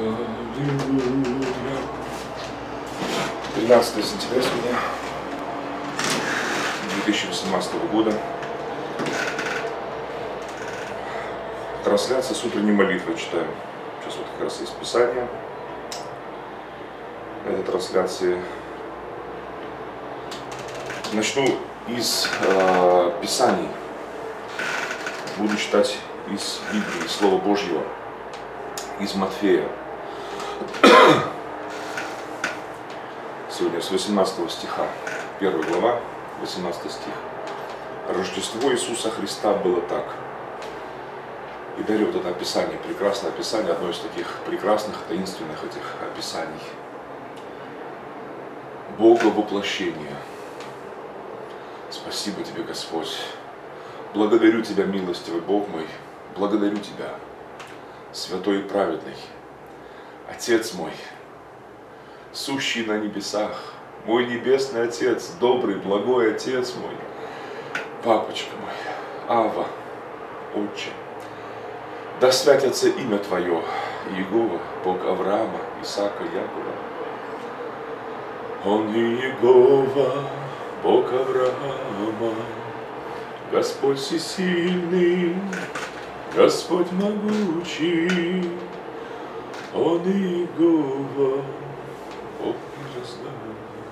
Аллилуйя. 13 сентября сегодня 2018 года. Трансляция с утренней молитвы читаем. Сейчас вот как раз есть Писание этой трансляции. Начну из Писаний. Буду читать из Библии, Слова Божьего, из Матфея. Сегодня с 18 стиха, 1 глава, 18 стих. Рождество Иисуса Христа было так. И далее вот это описание, прекрасное описание, одно из таких прекрасных, таинственных этих описаний. Бога воплощения. Спасибо Тебе, Господь. Благодарю Тебя, милостивый Бог мой. Благодарю Тебя, святой и праведный, Отец мой, сущий на небесах, мой небесный Отец, добрый, благой Отец мой, Папочка мой, Ава, Отче. Да святится имя Твое, Иегова, Бог Авраама, Исаака, Якова. Он Иегова, Бог Авраама, Господь всесильный, Господь могучий, Он Иегова, Бог милостивый.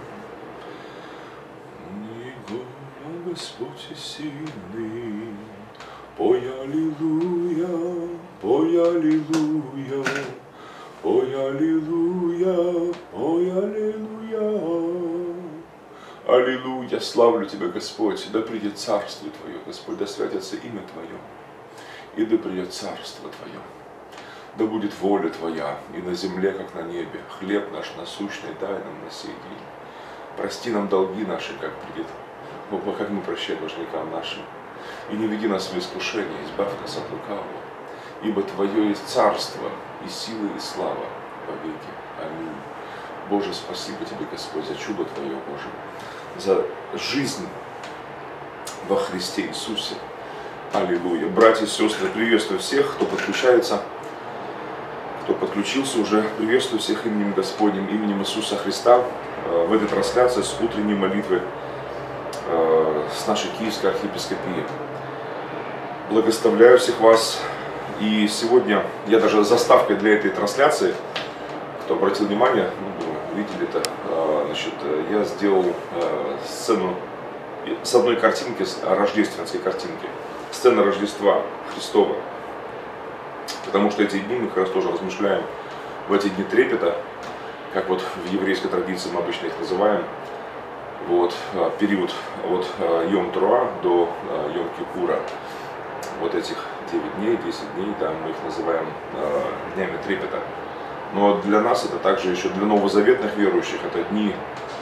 Он Иегова, Господь всесильный. Пой аллилуйя, пой аллилуйя, пой аллилуйя, пой аллилуйя. Аллилуйя, славлю Тебя, Господь, да придет царствие Твое, Господь, да святится имя Твое, и да придет царство Твое. Да будет воля Твоя и на земле, как на небе. Хлеб наш насущный дай нам на сей день. Прости нам долги наши, как мы прощаем должникам нашим. И не веди нас в искушение, избавь нас от лукавого. Ибо Твое есть царство, и сила, и слава во веки. Аминь. Боже, спасибо Тебе, Господь, за чудо Твое, Боже, за жизнь во Христе Иисусе. Аллилуйя. Братья и сестры, приветствую всех, кто подключается, кто подключился уже. Приветствую всех именем Господним, именем Иисуса Христа в этой трансляции с утренней молитвы с нашей Киевской архиепископии. Благословляю всех вас. И сегодня я даже заставкой для этой трансляции, кто обратил внимание, видели это, значит, я сделал сцену с одной картинки, с рождественской картинки, сцена Рождества Христова. Потому что эти дни мы как раз тоже размышляем, в эти дни трепета, как вот в еврейской традиции мы обычно их называем, вот, период от Йом-Труа до Йом-Кипура, вот этих 9 дней, 10 дней, да, мы их называем днями трепета. Но для нас это также еще для новозаветных верующих, это дни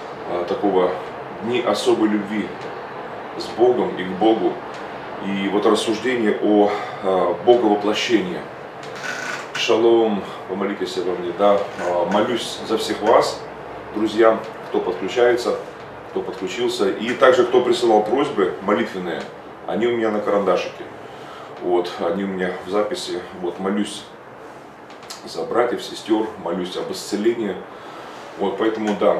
дни особой любви с Богом и к Богу. И вот рассуждение о Боговоплощении. Шалом, помолитесь обо мне, да, молюсь за всех вас, друзья, кто подключается, кто подключился, и также кто присылал просьбы молитвенные, они у меня на карандашике, вот, они у меня в записи, вот, молюсь за братьев, сестер, молюсь об исцелении, вот, поэтому, да,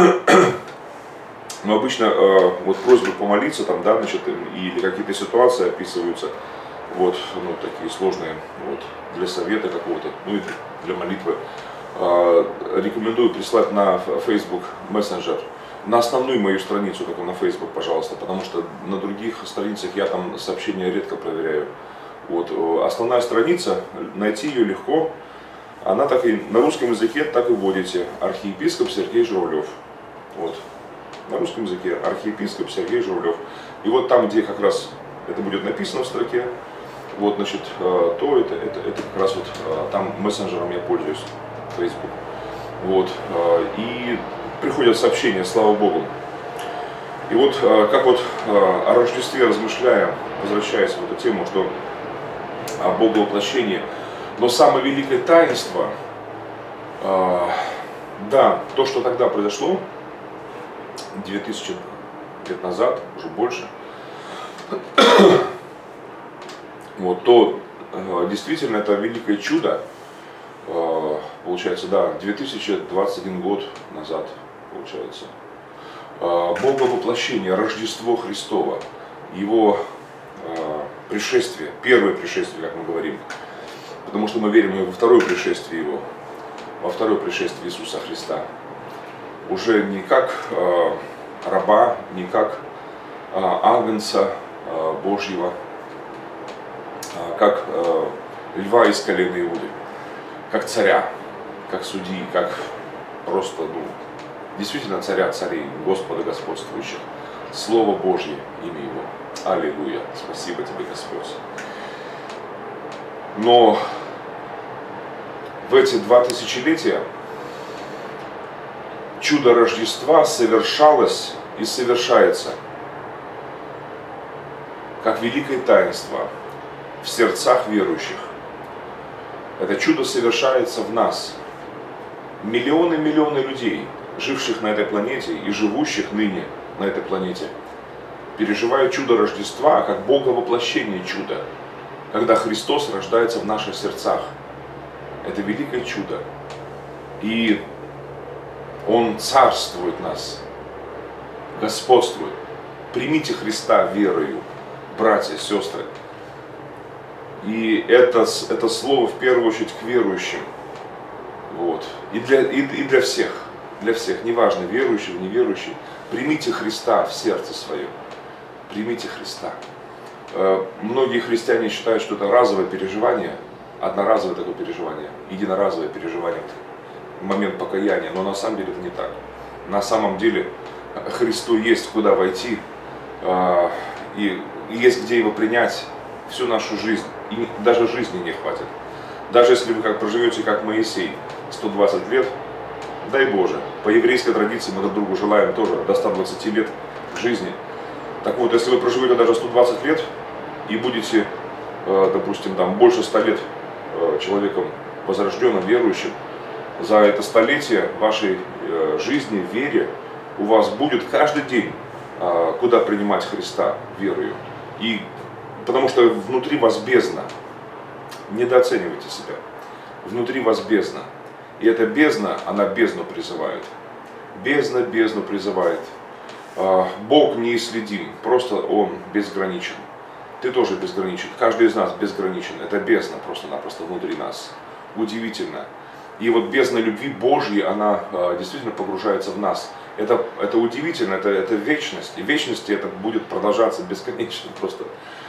но обычно вот просьбы помолиться, там, да, значит, или какие-то ситуации описываются, вот, ну, такие сложные, вот, для совета какого-то, ну, и для молитвы, рекомендую прислать на Facebook Messenger, на основную мою страницу, только на Facebook, пожалуйста, потому что на других страницах я там сообщения редко проверяю, вот, основная страница, найти ее легко. Она так и на русском языке так и вводите. Архиепископ Сергей Журавлев. Вот. На русском языке архиепископ Сергей Журавлев. И вот там, где как раз это будет написано в строке, вот, значит, то это как раз вот там мессенджером я пользуюсь, Facebook. Вот. И приходят сообщения, слава Богу. И вот как вот о Рождестве размышляя, возвращаясь в эту тему, что о Боговоплощении. Но самое великое таинство, да, то, что тогда произошло, 2000 лет назад, уже больше, вот, то действительно это великое чудо, получается, да, 2021 год назад, получается. Боговоплощение, Рождество Христово, Его пришествие, первое пришествие, как мы говорим, потому что мы верим во второе пришествие Его, во второе пришествие Иисуса Христа. Уже не как раба, не как агнца Божьего, как льва из колена Иуды, как царя, как судьи, как просто, действительно царя царей, Господа господствующих. Слово Божье, имя Его. Аллилуйя. Спасибо Тебе, Господь. Но в эти 2 тысячелетия чудо Рождества совершалось и совершается как великое таинство в сердцах верующих. Это чудо совершается в нас. Миллионы людей, живших на этой планете и живущих ныне на этой планете, переживают чудо Рождества как боговоплощение чуда, когда Христос рождается в наших сердцах. Это великое чудо. И Он царствует в нас, господствует. Примите Христа верою, братья, сестры. И это слово в первую очередь к верующим. Вот. И для всех, неважно, верующий, неверующий. Примите Христа в сердце свое. Примите Христа. Многие христиане считают, что это разовое переживание, одноразовое такое переживание, единоразовое переживание, момент покаяния, но на самом деле это не так. На самом деле Христу есть куда войти, и есть где Его принять всю нашу жизнь, и даже жизни не хватит. Даже если вы проживете как Моисей 120 лет, дай Боже, по еврейской традиции мы друг другу желаем тоже до 120 лет жизни. Так вот, если вы проживете даже 120 лет и будете, допустим, больше 100 лет человеком возрожденным, верующим, за это столетие вашей жизни, вере, у вас будет каждый день куда принимать Христа верою. И потому что внутри вас бездна. Недооценивайте себя. Внутри вас бездна. И эта бездна, она бездну призывает. Бездна бездну призывает. Бог неисследим, просто Он безграничен. Ты тоже безграничен. Каждый из нас безграничен. Это бездна просто-напросто внутри нас. Удивительно. И вот бездна любви Божьей, она действительно погружается в нас. Это удивительно, это вечность. И в вечности это будет продолжаться бесконечно просто.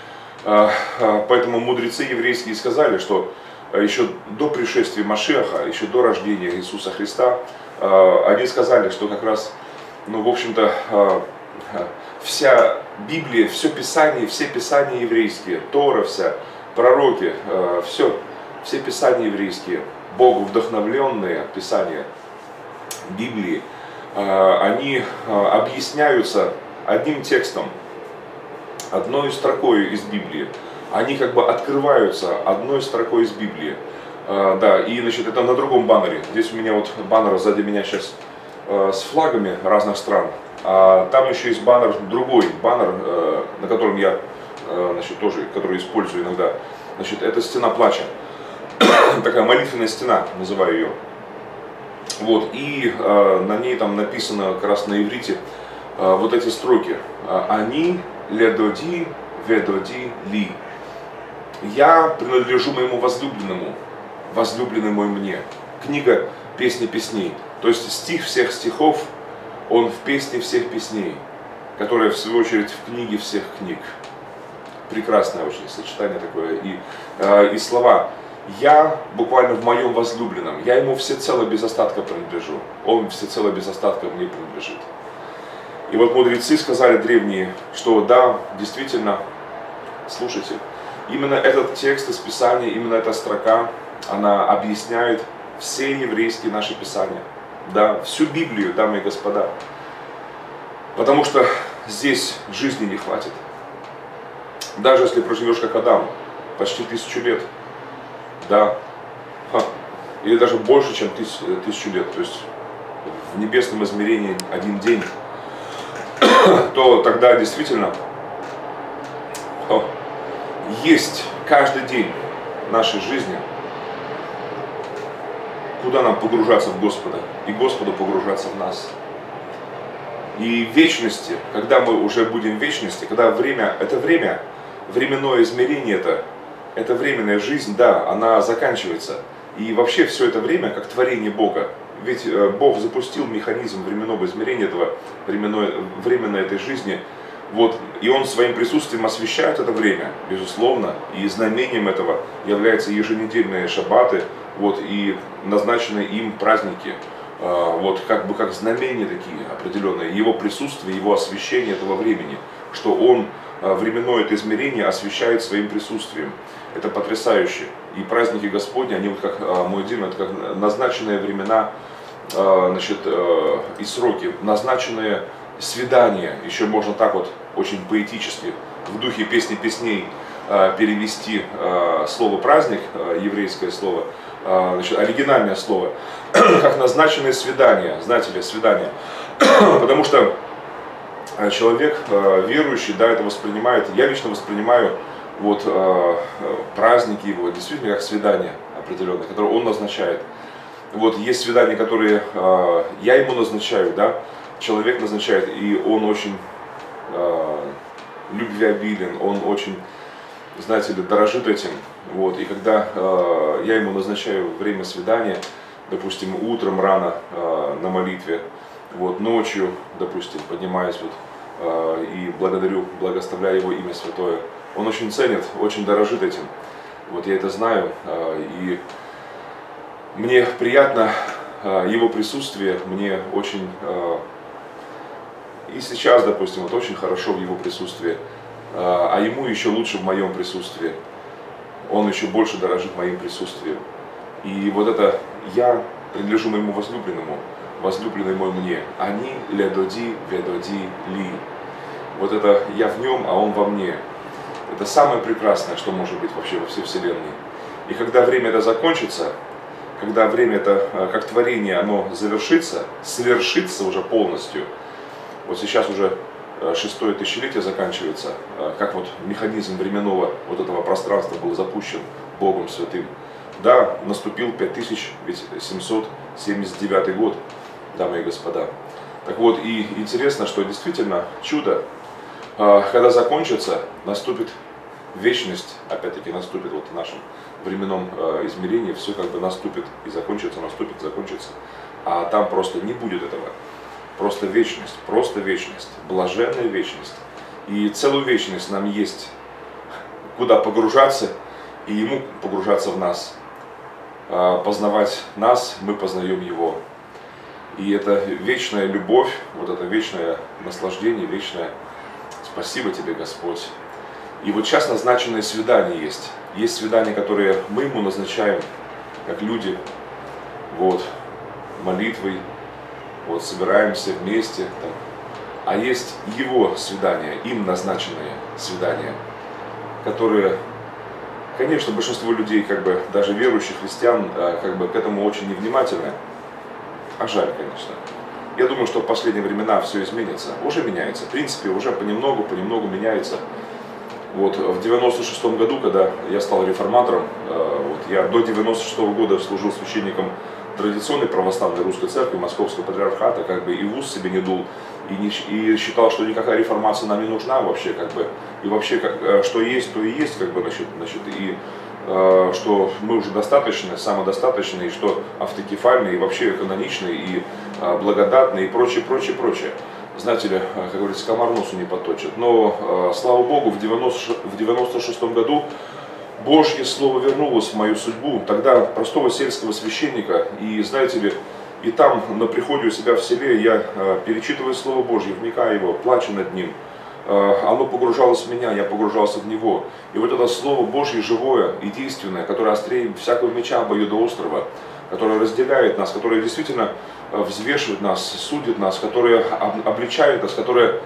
Поэтому мудрецы еврейские сказали, что еще до пришествия Машиаха, еще до рождения Иисуса Христа, они сказали, что как раз, в общем-то, вся Библия, все Писание еврейские, Тора вся, пророки, все Писания еврейские, Богу вдохновленные Писания Библии, они объясняются одним текстом, одной строкой из Библии. Они открываются одной строкой из Библии. Да, и это на другом баннере. Здесь у меня баннер сзади меня сейчас с флагами разных стран. А там еще есть другой баннер, на котором я тоже, который использую иногда. Это стена плача. Такая молитвенная стена, называю ее. Вот, и на ней там написано как раз на иврите вот эти строки. Они ледоди, ведоди ли. Я принадлежу моему возлюбленному, возлюбленный мой мне. Книга «Песни песней». То есть стих всех стихов, он в песне всех песней, которая в свою очередь в книге всех книг. Прекрасное очень сочетание такое. И слова. Я буквально в моем возлюбленном, я ему всецело без остатка принадлежу. Он всецело без остатка мне принадлежит. И вот мудрецы сказали древние, что да, действительно, слушайте, именно этот текст из Писания, именно эта строка, она объясняет все еврейские наши Писания. Да, всю Библию, дамы и господа. Потому что здесь жизни не хватит. Даже если проживешь как Адам, почти 1000 лет, да, или даже больше, чем 1000 лет, то есть в небесном измерении 1 день, то тогда действительно есть каждый день нашей жизни куда нам погружаться в Господа, и Господу погружаться в нас. И в вечности, когда мы уже будем в вечности, когда это время, временное измерение это временная жизнь, да, она заканчивается. И вообще все это время как творение Бога. Ведь Бог запустил механизм временного измерения этого временной этой жизни. Вот, и Он своим присутствием освещает это время, безусловно. И знамением этого являются еженедельные шаббаты, вот, и назначенные им праздники. Вот, как знамения такие определенные. Его присутствие, Его освещение этого времени. Что Он временное это измерение освещает своим присутствием. Это потрясающе. И праздники Господни, они вот как мой Дим, это как назначенные времена, значит, и сроки, назначенные свидания. Еще можно так вот очень поэтически в духе песни песней перевести слово праздник, еврейское слово, значит, оригинальное слово, как назначенные свидания, знаете ли, свидания. Потому что человек верующий, да, это воспринимает, я лично воспринимаю вот праздники его действительно как свидания определенные, которые он назначает. Вот есть свидания, которые я ему назначаю, да, человек назначает, и он очень любвеобилен, он очень, знаете ли, дорожит этим. Вот, и когда я ему назначаю время свидания, допустим, утром рано на молитве, вот, ночью, допустим, поднимаюсь вот, и благодарю, благословляю его имя святое, он очень ценит, очень дорожит этим. Вот я это знаю, и мне приятно его присутствие, мне очень, и сейчас, допустим, вот очень хорошо в его присутствии, а ему еще лучше в моем присутствии. Он еще больше дорожит моим присутствием. И вот это я принадлежу моему возлюбленному, возлюбленный мой мне. Они ледоди, ведоди, ли. Вот это я в нем, а он во мне. Это самое прекрасное, что может быть вообще во всей вселенной. И когда время это закончится, когда время это, как творение, оно завершится, свершится уже полностью, вот сейчас уже 6-е тысячелетие заканчивается, как вот механизм временного вот этого пространства был запущен Богом Святым. Да, наступил 5779 год, дамы и господа. Так вот, и интересно, что действительно чудо, когда закончится, наступит вечность, опять-таки наступит вот в нашем временном измерении, все как бы наступит и закончится, наступит, закончится. А там просто не будет этого. Просто вечность, блаженная вечность. И целую вечность нам есть куда погружаться, и Ему погружаться в нас. Познавать нас, мы познаем Его. И это вечная любовь, вот это вечное наслаждение, вечное спасибо Тебе, Господь. И вот сейчас назначенные свидания есть. Есть свидания, которые мы Ему назначаем, как люди, вот, молитвой, вот, собираемся вместе. Так. А есть Его свидания, им назначенные свидания, которые, конечно, большинство людей, как бы, даже верующих христиан, как бы к этому очень невнимательны. А жаль, конечно. Я думаю, что в последние времена все изменится. Уже меняется. В принципе, уже понемногу меняется. Вот, в 96-м году, когда я стал реформатором, вот, я до 96-го года служил священником традиционной православной русской церкви, Московского патриархата, как бы и в ус себе не дул, и считал, что никакая реформация нам не нужна вообще, как бы, и вообще, что есть, то и есть, как бы, значит, и что мы уже достаточны, самодостаточны, и что автокефальны, и вообще каноничны, и благодатны, и прочее. Знаете ли, как говорится, комар носу не поточит. Но, слава Богу, в 96-м году Божье Слово вернулось в мою судьбу, тогда простого сельского священника, и, знаете ли, и там, на приходе у себя в селе, я перечитываю Слово Божье, вникаю его, плачу над ним. Оно погружалось в меня, я погружался в него. И вот это Слово Божье живое и действенное, которое острее всякого меча обоюдоострого, которое разделяет нас, которое действительно взвешивает нас, судит нас, которое обличает нас, которое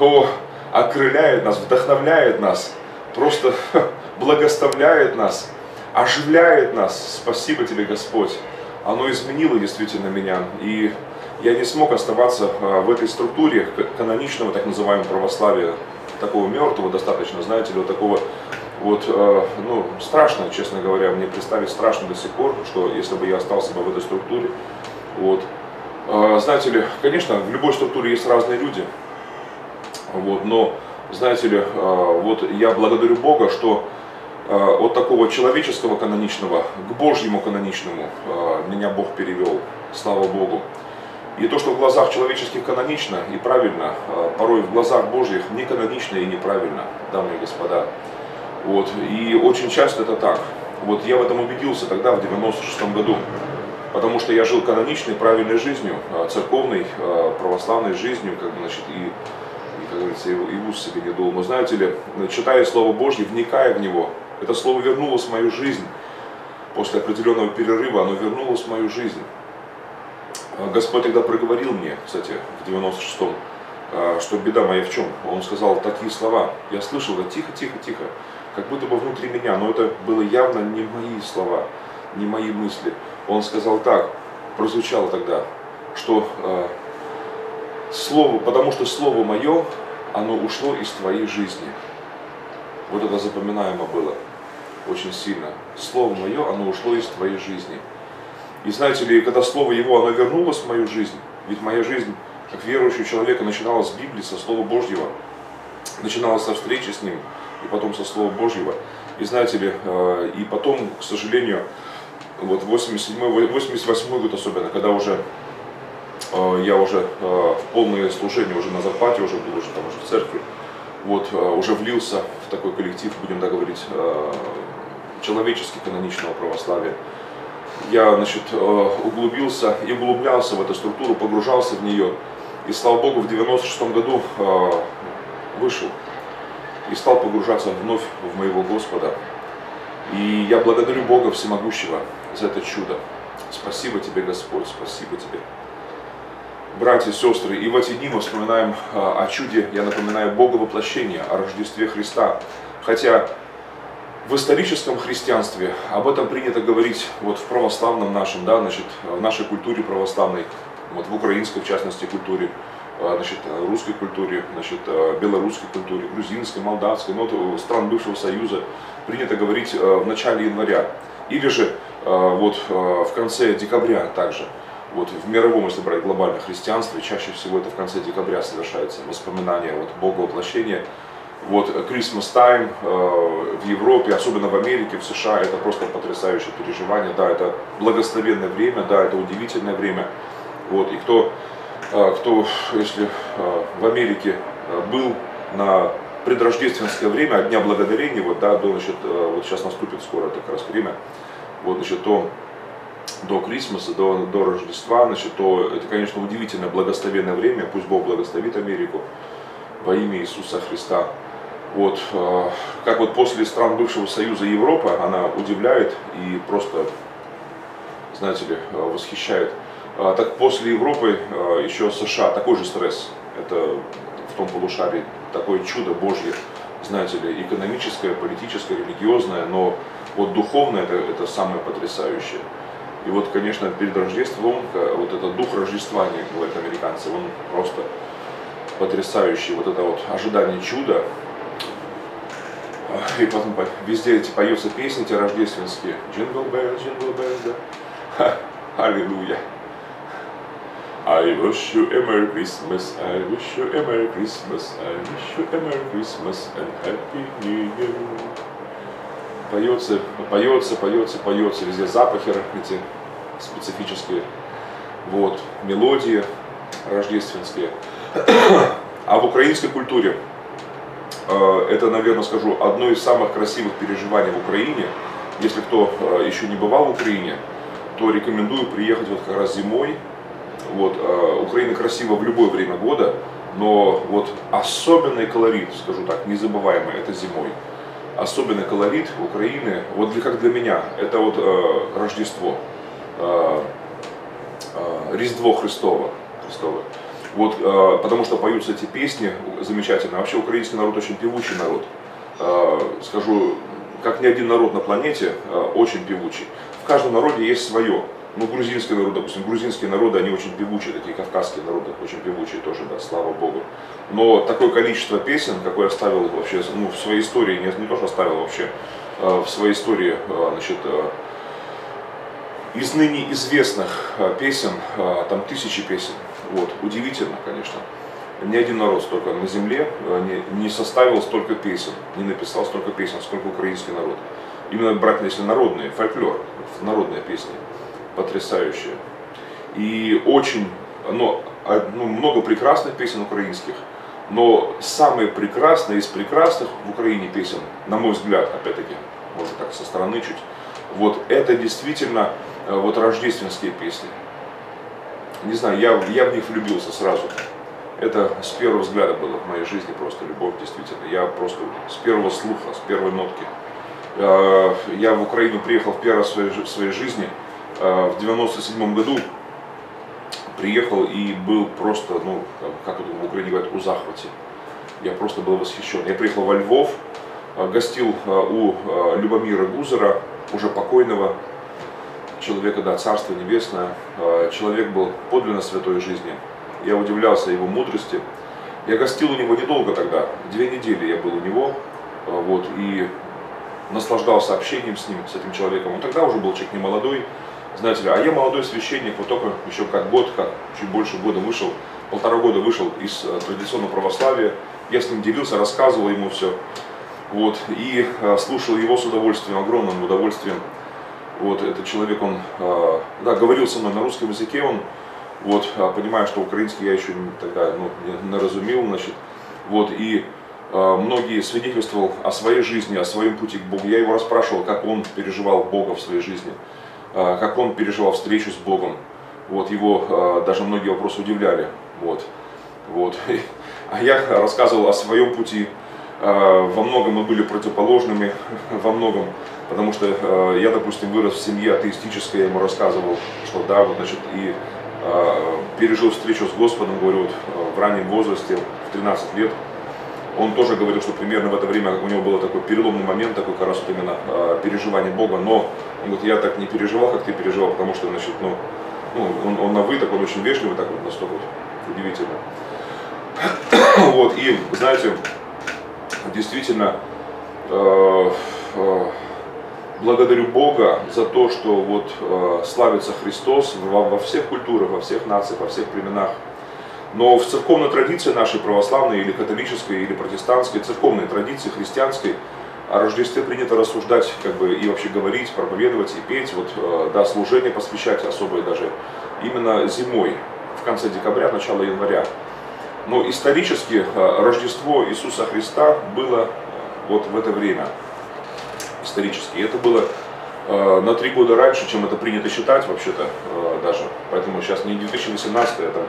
окрыляет нас, вдохновляет нас, просто благословляет нас, оживляет нас. Спасибо Тебе, Господь. Оно изменило действительно меня. И я не смог оставаться в этой структуре каноничного, так называемого православия, такого мертвого достаточно, знаете ли, вот такого Вот, ну, страшно, честно говоря, мне представить страшно до сих пор, что если бы я остался бы в этой структуре. Вот. Знаете ли, конечно, в любой структуре есть разные люди, вот, но, знаете ли, вот я благодарю Бога, что от такого человеческого каноничного к Божьему каноничному меня Бог перевел, слава Богу. И то, что в глазах человеческих канонично и правильно, порой в глазах Божьих не канонично и неправильно, дамы и господа. Вот. И очень часто это так. Вот я в этом убедился тогда, в 96-м году, потому что я жил каноничной, правильной жизнью, церковной, православной жизнью, как бы, значит, и как говорится, и в ус себе не дул. Но знаете ли, читая Слово Божье, вникая в него, это Слово вернулось в мою жизнь. После определенного перерыва оно вернулось в мою жизнь. Господь тогда проговорил мне, кстати, в 96-м, что беда моя в чем. Он сказал такие слова. Я слышал, да тихо, тихо, тихо, как будто бы внутри меня, но это было явно не мои слова, не мои мысли. Он сказал так, прозвучало тогда, что слово, потому что слово мое, оно ушло из твоей жизни. Вот это запоминаемо было очень сильно. Слово мое, оно ушло из твоей жизни. И знаете ли, когда слово его, оно вернулось в мою жизнь, ведь моя жизнь, как верующего человека, начиналась с Библии, со Слова Божьего, начиналась со встречи с ним, и потом со Слова Божьего. И знаете ли, и потом, к сожалению, вот 88-й год особенно, когда уже я уже в полное служение, уже на зарплате, уже был уже там уже в церкви, вот, уже влился в такой коллектив, будем так говорить, человечески каноничного православия. Я, значит, углубился и углублялся в эту структуру, погружался в нее. И, слава Богу, в 96-м году вышел и стал погружаться вновь в моего Господа. И я благодарю Бога Всемогущего за это чудо. Спасибо тебе, Господь, спасибо тебе. Братья и сестры, и в эти дни мы вспоминаем о чуде, я напоминаю, Бога воплощения, о Рождестве Христа. Хотя в историческом христианстве об этом принято говорить вот в православном нашем, да, значит, в нашей культуре православной, вот в украинской, в частности, культуре, значит, русской культуре, значит, белорусской культуре, грузинской, молдавской, ну, вот, стран бывшего Союза принято говорить в начале января. Или же вот в конце декабря также. Вот в мировом, если брать глобальное христианство, чаще всего это в конце декабря совершается воспоминание вот Бога воплощения. Вот Christmas Time в Европе, особенно в Америке, в США, это просто потрясающее переживание. Да, это благословенное время, да, это удивительное время. Вот, и кто если в Америке был на предрождественское время, от Дня Благодарения, вот, да, до, значит, вот сейчас наступит скоро это как раз время, вот, значит, до Крисмаса, до Рождества, значит, то это, конечно, удивительное благословенное время, пусть Бог благословит Америку во имя Иисуса Христа. Вот, как вот после стран бывшего Союза Европа, она удивляет и просто, знаете ли, восхищает. Так после Европы еще США, такой же стресс, это в том полушарии, такое чудо Божье, знаете ли, экономическое, политическое, религиозное, но вот духовное это самое потрясающее. И вот, конечно, перед Рождеством, вот этот дух Рождества, говорят американцы, он просто потрясающий, вот это вот ожидание чуда. И потом везде эти поются песни эти рождественские. Jingle bells, да. Аллилуйя. I wish you a Merry Christmas, I wish you a Merry Christmas, I wish you a Merry Christmas and Happy New Year. Поется, поется, поется, поется, везде запахи эти специфические, вот, мелодии рождественские. А в украинской культуре, это, наверное, скажу, одно из самых красивых переживаний в Украине. Если кто еще не бывал в Украине, то рекомендую приехать вот как раз зимой. Вот, Украина красива в любое время года, но вот особенный колорит, скажу так, незабываемый, это зимой. Особенный колорит Украины, вот как для меня, это вот Рождество, Різдво Христово. Вот, потому что поются эти песни замечательно. Вообще украинский народ очень певучий народ. Скажу, как ни один народ на планете, очень певучий. В каждом народе есть свое. Ну, грузинский народ, допустим, грузинские народы, они очень певучие, такие кавказские народы, очень певучие тоже, да, слава Богу. Но такое количество песен, какое оставил вообще, ну, в своей истории, не то, что оставил вообще, в своей истории, значит, из ныне известных песен, там тысячи песен, вот, удивительно, конечно. Ни один народ столько на земле не составил столько песен, не написал столько песен, сколько украинский народ. Именно брать, если народные, фольклор, народные песни, потрясающие. И очень, много прекрасных песен украинских, но самые прекрасные из прекрасных в Украине песен, на мой взгляд, опять-таки, может так со стороны чуть, вот это действительно вот рождественские песни. Не знаю, я в них влюбился сразу. Это с первого взгляда было в моей жизни просто любовь, действительно. Я просто с первого слуха, с первой нотки. Я в Украину приехал в первый раз в своей жизни в 97 году. Приехал и был просто, ну, как в Украине говорят, у захвате. Я просто был восхищен. Я приехал во Львов, гостил у Любомира Гузера, уже покойного человека, да, Царство Небесное. Человек был подлинно святой жизни. Я удивлялся его мудрости. Я гостил у него недолго тогда, 2 недели я был у него, вот, и наслаждался общением с ним, с этим человеком. Он тогда уже был человек не молодой, знаете ли, а я молодой священник, вот только еще как чуть больше года вышел, 1,5 года вышел из традиционного православия. Я с ним делился, рассказывал ему все, вот, и слушал его с удовольствием, огромным удовольствием. Вот, этот человек, он, да, говорил со мной на русском языке, он, вот, понимая, что украинский я еще тогда, не разумел, значит, вот, и многие свидетельствовал о своей жизни, о своем пути к Богу. Я его расспрашивал, как он переживал Бога в своей жизни, как он переживал встречу с Богом. Вот, его даже многие вопросы удивляли. Вот. А я рассказывал о своем пути. Во многом мы были противоположными, во многом, потому что я, допустим, вырос в семье атеистической, я ему рассказывал, что да, вот, значит, и пережил встречу с Господом, говорю, вот, в раннем возрасте, в 13 лет. Он тоже говорил, что примерно в это время у него был такой переломный момент, такой как раз вот именно переживание Бога, но он говорит, я так не переживал, как ты переживал, потому что, значит, он на вы, так он очень вежливый, так вот настолько вот удивительно. Вот, и, знаете, действительно, благодарю Бога за то, что вот славится Христос во всех культурах, во всех нациях, во всех племенах. Но в церковной традиции нашей православной или католической, или протестантской, церковной традиции христианской о Рождестве принято рассуждать, как бы, и вообще говорить, проповедовать и петь, вот, да, служение посвящать особое даже именно зимой, в конце декабря, начало января. Но исторически Рождество Иисуса Христа было вот в это время. Исторически. И это было на 3 года раньше, чем это принято считать вообще-то даже. Поэтому сейчас не 2018, это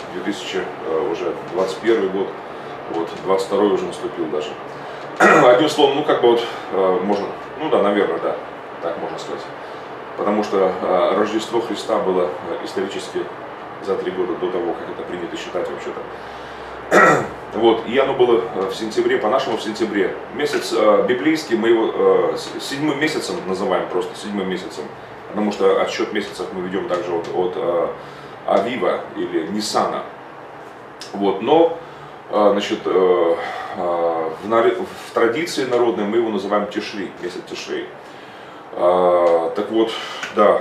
2021 год, вот, 22 уже наступил даже. Одним словом, ну как бы вот можно, ну да, наверное, да, так можно сказать. Потому что Рождество Христа было исторически за 3 года до того, как это принято считать вообще-то. Вот, и оно было в сентябре, по-нашему в сентябре. Месяц библейский, мы его 7-м месяцем называем, просто 7-м месяцем. Потому что отсчет месяцев мы ведем также от Авива или Ниссана. Вот, но, значит, в традиции народной мы его называем Тишри, месяц Тишрей. Так вот, да,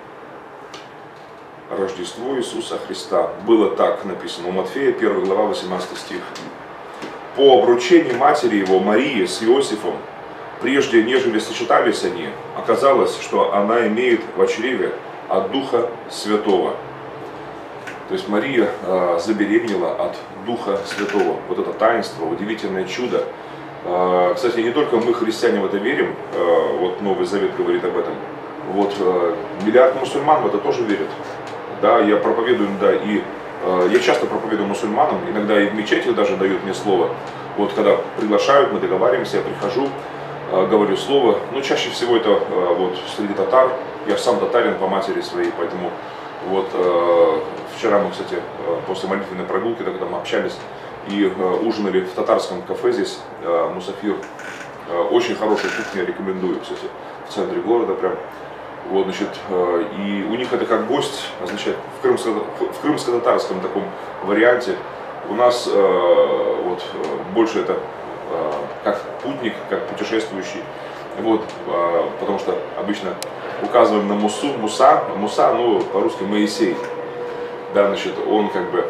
Рождество Иисуса Христа. Было так написано у Матфея, 1 глава, 18 стих. По обручению матери его, Марии, с Иосифом, прежде нежели сочетались они, оказалось, что она имеет в чреве от Духа Святого. То есть Мария забеременела от Духа Святого. Вот это таинство, удивительное чудо. Кстати, не только мы, христиане, в это верим, вот Новый Завет говорит об этом. Вот миллиард мусульман в это тоже верят. Да, я проповедую, да, и я часто проповедую мусульманам, иногда и в мечети даже дают мне слово. Вот когда приглашают, мы договариваемся, я прихожу, говорю слово. Но чаще всего это вот среди татар. Я сам татарин по матери своей, поэтому вот вчера мы, кстати, после молитвенной прогулки, так там общались и ужинали в татарском кафе здесь, Мусафир. Очень хорошая кухня, рекомендую, кстати, в центре города прям. Вот, значит, и у них это как гость означает в крымско-татарском таком варианте. У нас вот, больше это как путник, как путешествующий. Вот, потому что обычно указываем на Муса, ну, по-русски Моисей. Да, значит, он как бы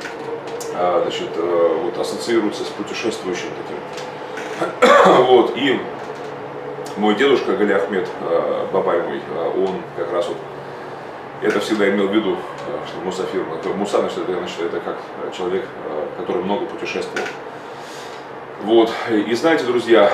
значит, вот, ассоциируется с путешествующим таким. Вот, и мой дедушка Гали Ахмед, бабай мой, он как раз вот это всегда имел в виду, что мусафир, муса, значит, это как человек, который много путешествовал. Вот, и знаете, друзья,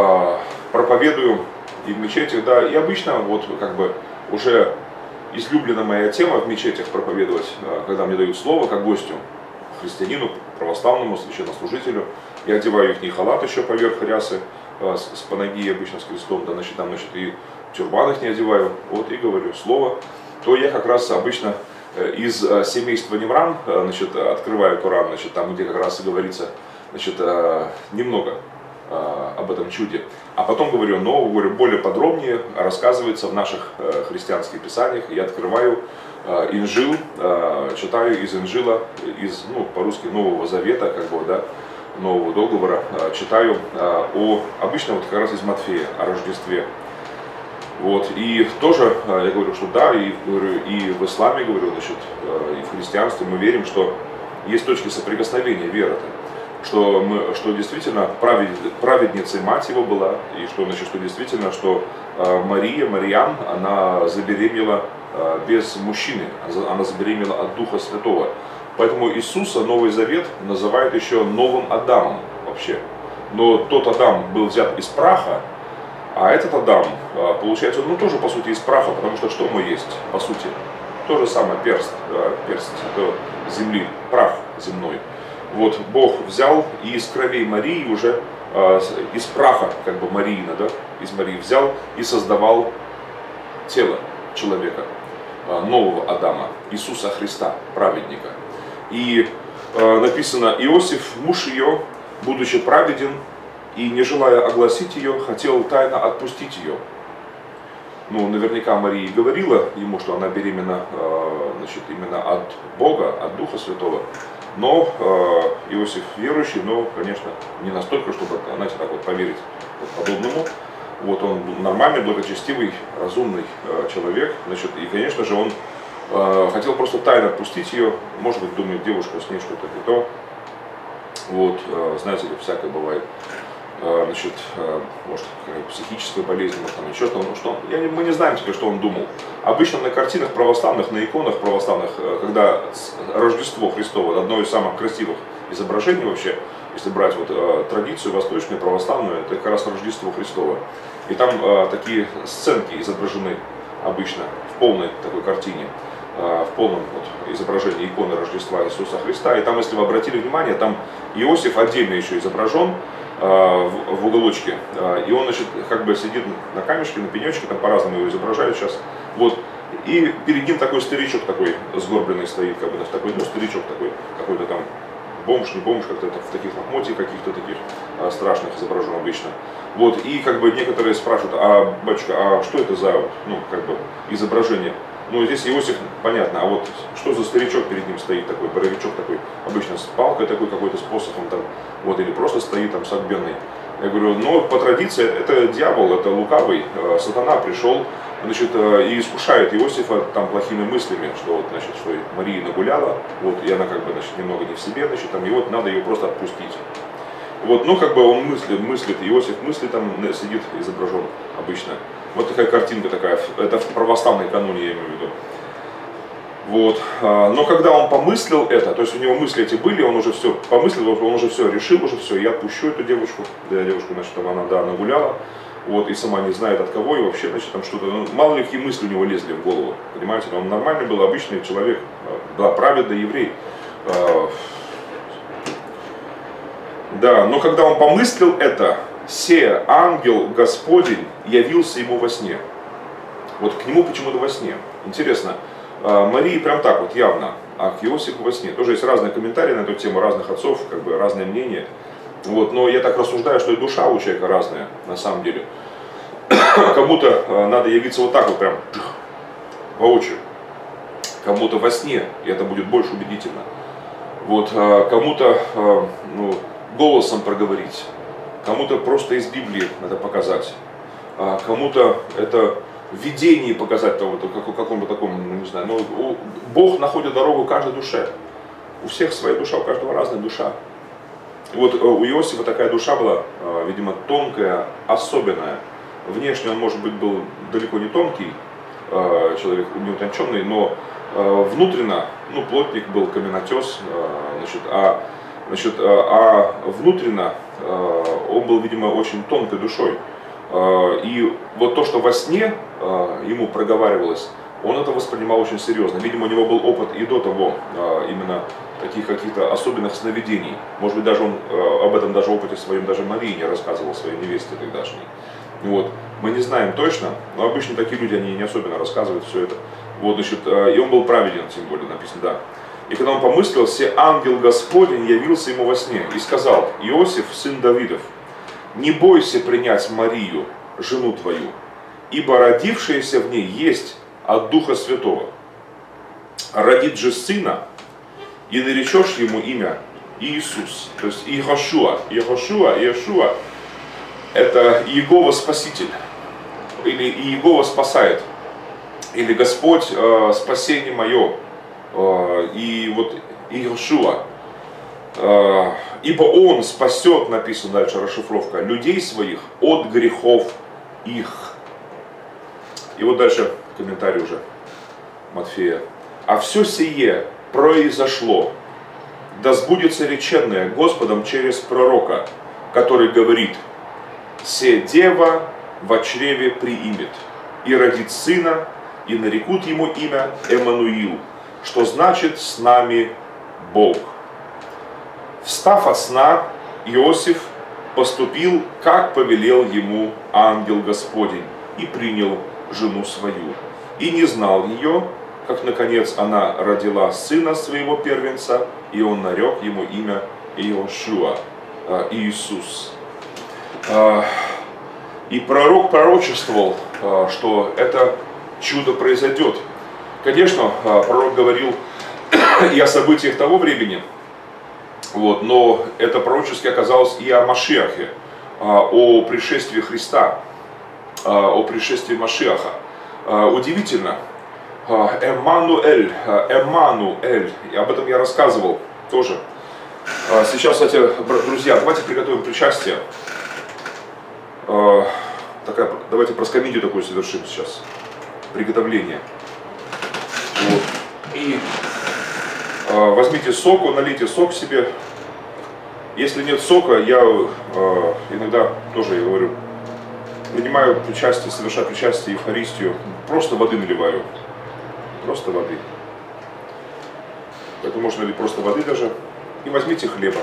проповедую и в мечетях, да, и обычно вот как бы уже излюбленная моя тема в мечетях проповедовать, когда мне дают слово как гостю, христианину, православному священнослужителю, я одеваю их халат еще поверх рясы, с панагией обычно с крестом, да, значит, там, значит, и тюрбан их не одеваю, вот, и говорю слово, то я как раз обычно из семейства Нимран, значит, открываю Коран, значит, там, где как раз и говорится, значит, немного об этом чуде. А потом говорю, но говорю, более подробнее рассказывается в наших христианских писаниях. Я открываю Инжил, читаю из Инжила, из, ну, по-русски Нового Завета, как бы, да, Нового Договора, читаю обычно вот как раз из Матфея, о Рождестве. Вот, и тоже я говорю, что да, и в исламе, говорю, значит, и в христианстве мы верим, что есть точки соприкосновения веры. Что действительно праведницей мать его была, и что, значит, что действительно, что Мариам, она забеременела без мужчины, она забеременела от Духа Святого. Поэтому Иисуса Новый Завет называет еще новым Адамом вообще. Но тот Адам был взят из праха, а этот Адам, получается, ну тоже по сути из праха, потому что мы есть, по сути? То же самое, перст это земли, прах земной. Вот Бог взял и из кровей Марии уже, из праха, как бы Мариина, да, из Марии взял и создавал тело человека, нового Адама, Иисуса Христа, праведника. И написано, Иосиф, муж ее, будучи праведен и не желая огласить ее, хотел тайно отпустить ее. Ну, наверняка Мария говорила ему, что она беременна, значит, именно от Бога, от Духа Святого. Но Иосиф верующий, но, конечно, не настолько, чтобы, знаете, так вот поверить вот подобному. Вот он нормальный, благочестивый, разумный человек, значит, и, конечно же, он хотел просто тайно отпустить ее. Может быть, думает, девушка с ней что-то не то. Вот, знаете ли, всякое бывает. Значит, может, психическая болезнь, может, там еще что-то. Мы не знаем теперь, что он думал. Обычно на картинах православных, на иконах православных, когда Рождество Христово, одно из самых красивых изображений вообще, если брать вот традицию восточную, православную, это как раз Рождество Христово. И там такие сценки изображены обычно в полной такой картине, в полном вот изображении иконы Рождества Иисуса Христа. И там, если вы обратили внимание, там Иосиф отдельно еще изображен в уголочке, и он, значит, как бы сидит на камешке, на пенечке, там по-разному его изображают сейчас, вот, и перед ним такой старичок такой сгорбленный стоит, как бы, такой, ну, старичок такой, какой-то там бомж, не бомж, как-то в таких лохмотьях каких-то таких страшных изображен обычно. Вот, и как бы некоторые спрашивают, а, батюшка, а что это за, ну, как бы, изображение? Ну, здесь Иосиф, понятно, а вот что за старичок перед ним стоит такой, боровичок такой, обычно с палкой такой, какой-то с посохом там, вот, или просто стоит там с огбенной. Я говорю, ну, по традиции, это дьявол, это лукавый, сатана пришел, значит, и искушает Иосифа там плохими мыслями, что вот, значит, что Мария нагуляла, вот, и она как бы, значит, немного не в себе, значит, там, и вот надо ее просто отпустить. Вот, ну, как бы он мыслит, Иосиф мыслит, там сидит изображен обычно. Вот такая картинка такая, это в православной каноне, я имею в виду. Вот. Но когда он помыслил это, то есть у него мысли эти были, он уже все помыслил, он уже все решил, уже все, я отпущу эту девушку. Да, девушку, значит, там она, да, нагуляла, вот, и сама не знает от кого, и вообще, значит, там что-то, ну, мало ли какие мысли у него лезли в голову, понимаете, он нормальный был, обычный человек, да, праведный еврей. Да, но когда он помыслил это, се ангел Господень явился ему во сне. Вот к нему почему-то во сне. Интересно, Марии прям так вот явно, а к Иосифу во сне. Тоже есть разные комментарии на эту тему, разных отцов, как бы разные мнения. Вот, но я так рассуждаю, что и душа у человека разная, на самом деле. Кому-то надо явиться вот так вот прям воочию, кому-то во сне, и это будет больше убедительно. Вот, кому-то ну, голосом проговорить, кому-то просто из Библии это показать, кому-то это в видении показать, каком-то таком, ну, не знаю. Но Бог находит дорогу каждой душе. У всех своя душа, у каждого разная душа. И вот у Иосифа такая душа была, видимо, тонкая, особенная. Внешне он, может быть, был далеко не тонкий человек, не утонченный, но внутренно, ну, плотник был, каменотес, а внутренно он был, видимо, очень тонкой душой. И вот то, что во сне ему проговаривалось, он это воспринимал очень серьезно. Видимо, у него был опыт и до того, именно таких каких-то особенных сновидений. Может быть, даже он об этом даже опыте своем даже Марии не рассказывал, своей невесте тогдашней. Вот. Мы не знаем точно, но обычно такие люди, они не особенно рассказывают все это. Вот, значит, и он был праведен, тем более, написано, да. И когда он помыслил, все ангел Господень явился ему во сне и сказал: Иосиф, сын Давидов, не бойся принять Марию, жену твою, ибо родившаяся в ней есть от Духа Святого. Родит же сына, и наречешь ему имя Иисус, то есть Иешуа. Иешуа – это Иегова Спаситель, или Иегова спасает, или Господь спасение мое, и вот Иешуа. Ибо Он спасет, написано дальше расшифровка, людей своих от грехов их. И вот дальше комментарий уже Матфея. А все сие произошло, да сбудется реченное Господом через пророка, который говорит: «Се дева во чреве приимет, и родит сына, и нарекут ему имя Эммануил, что значит с нами Бог». Встав от сна, Иосиф поступил, как повелел ему ангел Господень, и принял жену свою. И не знал ее, как наконец она родила сына своего первенца, и он нарек ему имя Иешуа, Иисус. И пророк пророчествовал, что это чудо произойдет. Конечно, пророк говорил и о событиях того времени, вот, но это пророчески оказалось и о Машиахе, о пришествии Христа, о пришествии Машиаха. Удивительно, Эммануэль, и об этом я рассказывал тоже. Сейчас, кстати, друзья, давайте приготовим причастие. Давайте проскомидию такую совершим сейчас. Приготовление. Вот. И возьмите соку, налейте сок себе. Если нет сока, я иногда тоже, я говорю, принимаю причастие, совершаю причастие, Евхаристию, просто воды наливаю. Просто воды. Поэтому можно налить просто воды даже. И возьмите хлеба.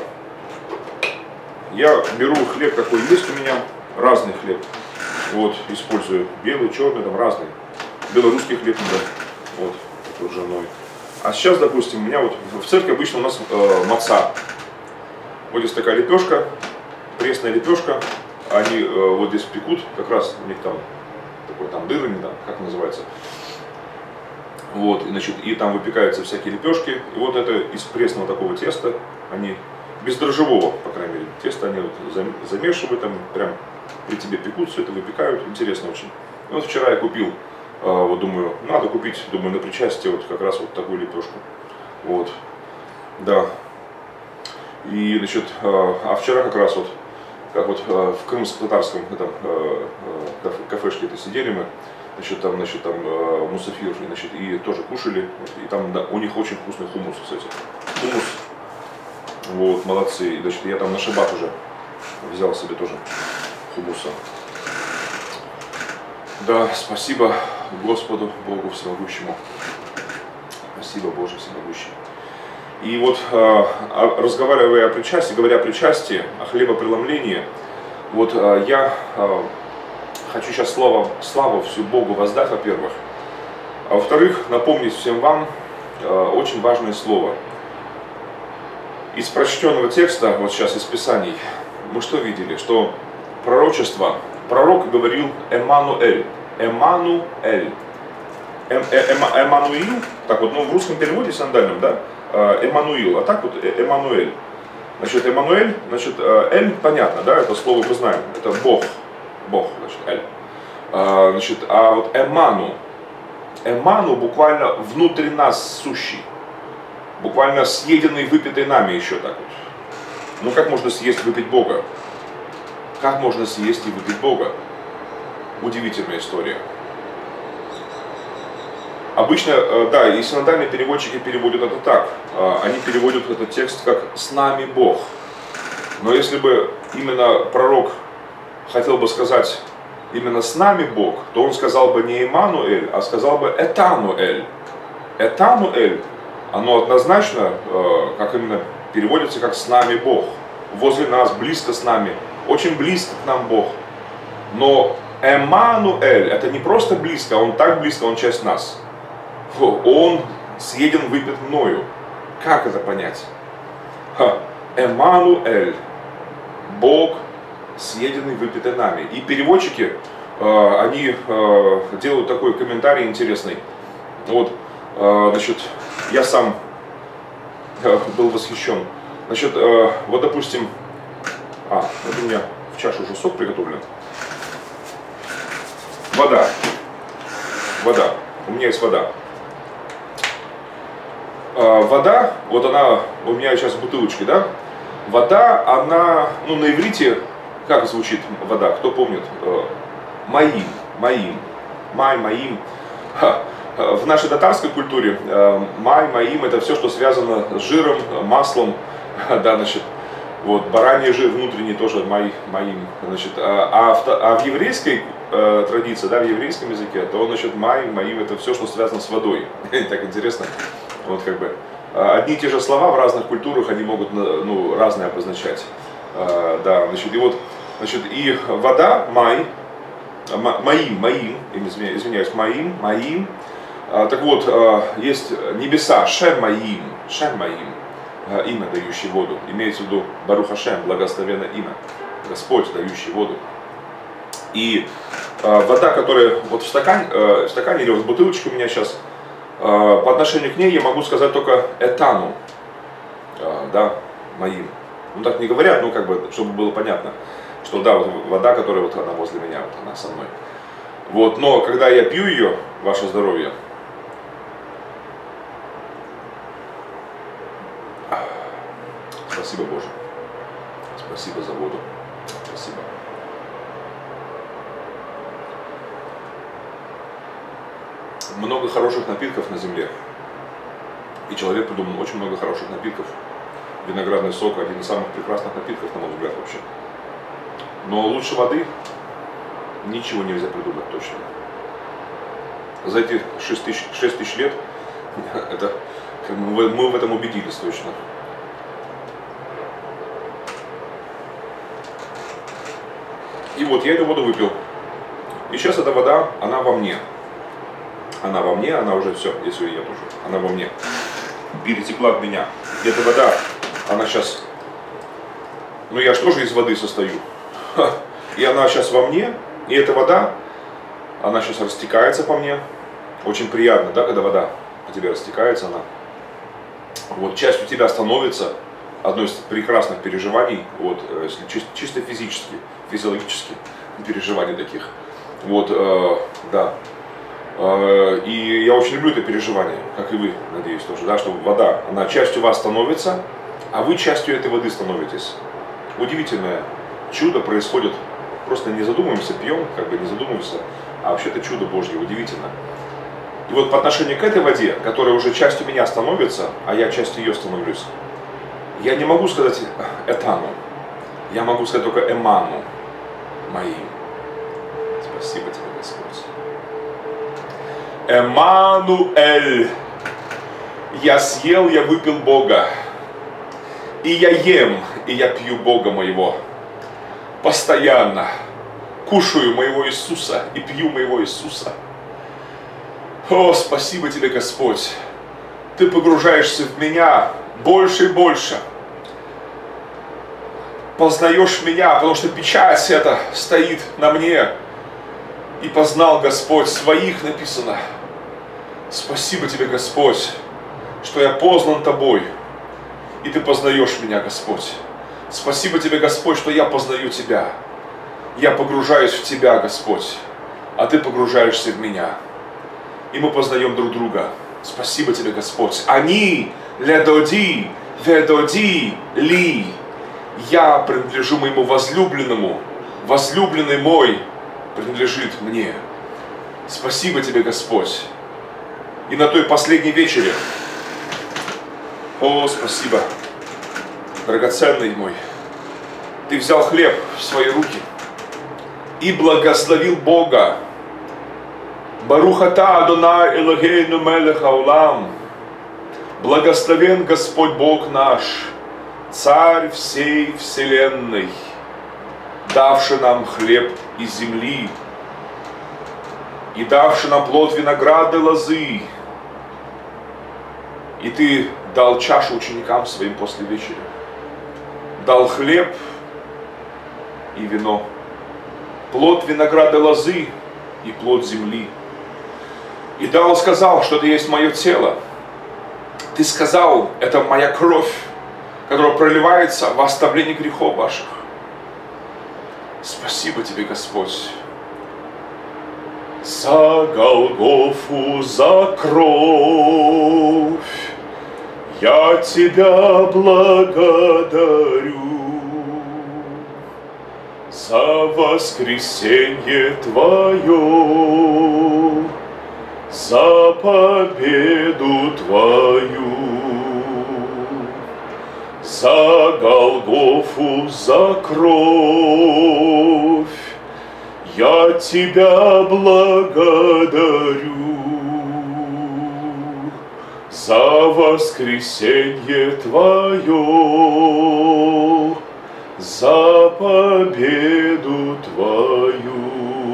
Я беру хлеб, какой есть у меня, разный хлеб. Вот, использую белый, черный, там разный. Белорусский хлеб, да, вот, такой ржаной. А сейчас, допустим, у меня вот в церкви обычно у нас маца. Вот здесь такая лепешка, пресная лепешка. Они вот здесь пекут, как раз у них там такой там дырами, да, как называется. Вот, значит, и там выпекаются всякие лепешки. И вот это из пресного такого теста, они бездрожжевого, по крайней мере, теста они вот замешивают, там прям при тебе пекут, все это выпекают, интересно очень. И вот вчера я купил, вот думаю, надо купить, думаю, на причастие вот как раз вот такую лепешку. Вот, да. И, значит, а вчера как раз вот, как вот в крымско-татарском кафешке это сидели мы, значит, там мусафир, значит, и тоже кушали, и там, да, у них очень вкусный хумус, кстати. Хумус, вот, молодцы. И, значит, я там на шаббат уже взял себе тоже хумуса. Да, спасибо Господу, Богу Всемогущему. Спасибо, Боже Всемогущий. И вот, разговаривая о причастии, говоря о причастии, о хлебопреломлении, вот я хочу сейчас славу всю Богу воздать, во-первых. А во-вторых, напомнить всем вам очень важное слово. Из прочтенного текста, вот сейчас из Писаний, мы что видели? Что пророчество пророк говорил Эммануэль. Эммануэль. Эммануил, так вот, ну в русском переводе сандальном, да, Эммануил, а так вот Эммануэль. Значит, Эммануэль, значит, Эль, понятно, да, это слово мы знаем, это Бог, значит, Эль. Значит, а вот Эмману буквально внутри нас сущий, буквально съеденный, выпитый нами еще так вот. Ну как можно съесть, выпить Бога? Как можно съесть и выпить Бога? Удивительная история. Обычно, да, и синодальные переводчики переводят это так. Они переводят этот текст как «с нами Бог». Но если бы именно пророк хотел бы сказать именно «с нами Бог», то он сказал бы не Эммануэль, а сказал бы Этануэль. Этануэль, оно однозначно, как именно переводится, как «с нами Бог». Возле нас, близко с нами, очень близко к нам Бог. Но Эммануэль, это не просто близко, он так близко, он часть нас. Он съеден, выпит мною. Как это понять? Эммануэль, Бог, съеденный, выпитый нами. И переводчики, они делают такой комментарий интересный. Вот, значит, я сам был восхищен. Значит, вот допустим, вот у меня в чаше уже сок приготовлен. Вода. У меня есть вода. Вода, вот она у меня сейчас в бутылочке, да? Вода, она, ну на иврите, как звучит вода, кто помнит? Маим. Маим. В нашей татарской культуре маим это все, что связано с жиром, маслом, да, значит, вот, бараний жир внутренний тоже маим, значит, а в еврейской традиции, да, в еврейском языке, то, значит, маим это все, что связано с водой. Так интересно. Вот как бы одни и те же слова в разных культурах они могут, ну, разные обозначать. Да, значит, и вот, значит, и вода, маим, извиняюсь, маим. Так вот, есть небеса, шем маим, имя, дающий воду. Имеется в виду Барух Ашем, благословенное имя, Господь, дающий воду. И вода, которая вот в стакане или вот в бутылочке у меня сейчас, по отношению к ней я могу сказать только Этану, да, моим. Ну так не говорят, ну как бы, чтобы было понятно, что да, вот вода, которая вот она возле меня, вот она со мной. Вот, но когда я пью ее, ваше здоровье, спасибо, Боже, спасибо за воду, спасибо. Много хороших напитков на земле. И человек придумал очень много хороших напитков. Виноградный сок — один из самых прекрасных напитков, на мой взгляд, вообще. Но лучше воды ничего нельзя придумать точно. За эти 6 тысяч лет это, мы в этом убедились точно. И вот я эту воду выпил. И сейчас эта вода, она во мне. Она во мне, она уже все, если ее нет уже, она во мне, перетекла в меня. И эта вода, она сейчас, ну я же тоже из воды состою, и она сейчас во мне, и эта вода, она сейчас растекается по мне. Очень приятно, да, когда вода по тебе растекается, она вот частью тебя становится, одно из прекрасных переживаний, вот, чисто физически, физиологически переживаний таких, вот, да. И я очень люблю это переживание, как и вы, надеюсь, тоже, да, что вода, она частью вас становится, а вы частью этой воды становитесь. Удивительное чудо происходит, просто не задумываемся, пьем, как бы не задумываемся, а вообще это чудо Божье, удивительно. И вот по отношению к этой воде, которая уже частью меня становится, а я частью ее становлюсь, я не могу сказать Этану, я могу сказать только Эмману, моим. Спасибо тебе, Господь. Эммануэль, я съел, я выпил Бога, и я ем, и я пью Бога моего, постоянно кушаю моего Иисуса и пью моего Иисуса. О, спасибо тебе, Господь, ты погружаешься в меня больше и больше. познаешь меня, потому что печать эта стоит на мне. И познал Господь своих, написано. Спасибо тебе, Господь, что я познан тобой, и ты познаешь меня, Господь. Спасибо тебе, Господь, что я познаю тебя. Я погружаюсь в тебя, Господь, а ты погружаешься в меня. И мы познаем друг друга. Спасибо тебе, Господь. Они ледоди, ведоди ли. Я принадлежу моему возлюбленному. Возлюбленный мой принадлежит мне. Спасибо тебе, Господь. И на той последней вечере, о, спасибо, драгоценный мой, ты взял хлеб в свои руки и благословил Бога. Барух ата Адонай Элогейну мелех хаолам. Благословен Господь Бог наш, Царь всей вселенной, давший нам хлеб из земли и давший нам плод винограда лозы. И ты дал чашу ученикам своим после вечери. Дал хлеб и вино. Плод винограда лозы и плод земли. И дал, сказал, что это есть мое тело. Ты сказал, это моя кровь, которая проливается во оставление грехов ваших. Спасибо тебе, Господь. За Голгофу, за кровь я тебя благодарю. За воскресенье твое, за победу твою. За Голгофу, за кровь я тебя благодарю. За воскресенье твое, за победу твою.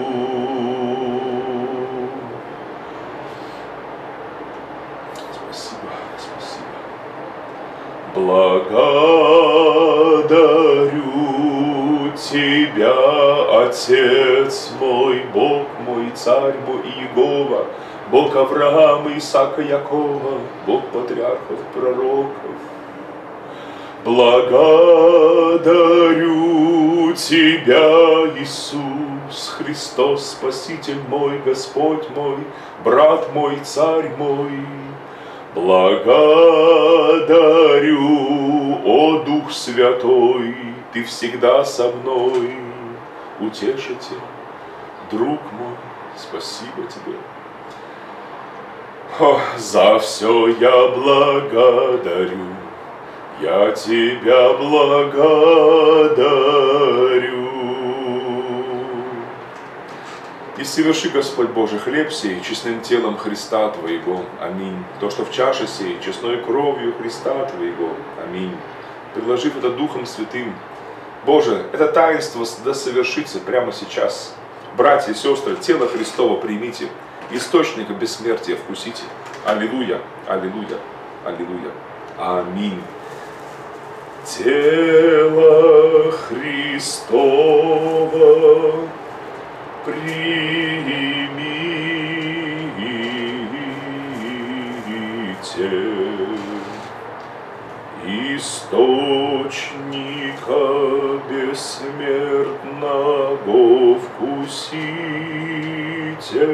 Спасибо, спасибо. Благодарю тебя, Отец мой, Бог мой, Царь мой Иегова, Бог Авраама, Исаака, Якова, Бог патриархов, пророков. Благодарю тебя, Иисус Христос, Спаситель мой, Господь мой, брат мой, Царь мой. Благодарю, о Дух Святой, ты всегда со мной, утешитель, друг мой, спасибо тебе. О, за все я благодарю, я тебя благодарю. И соверши, Господь Божий, хлеб сей честным телом Христа Твоего. Аминь. То, что в чаше сей, честной кровью Христа Твоего. Аминь. Предложив это Духом Святым. Боже, это таинство да совершится прямо сейчас. Братья и сестры, тело Христово примите. Источника бессмертия вкусите. Аллилуйя, аллилуйя, аллилуйя. Аминь. Тело Христово примите, источника бессмертного вкусите.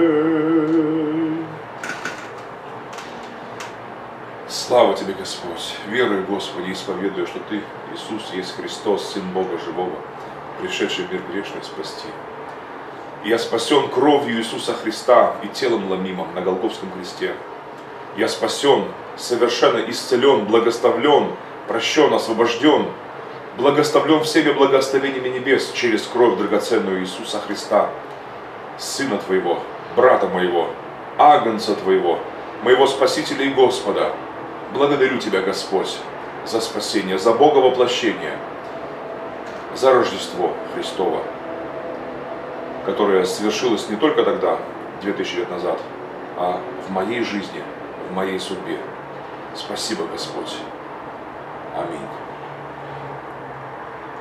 Слава тебе, Господь! Верую, Господи, исповедую, что Ты, Иисус, есть Христос, Сын Бога Живого, пришедший в мир грешный спасти. Я спасен кровью Иисуса Христа и телом ломимым на Голгофском кресте. Я спасен, совершенно исцелен, благословлен, прощен, освобожден, благословлен всеми благословениями небес через кровь драгоценную Иисуса Христа, Сына Твоего, брата моего, Агнца Твоего, моего Спасителя и Господа. Благодарю Тебя, Господь, за спасение, за Бога воплощение, за Рождество Христово, которое свершилось не только тогда, 2000 лет назад, а в моей жизни, в моей судьбе. Спасибо, Господь. Аминь.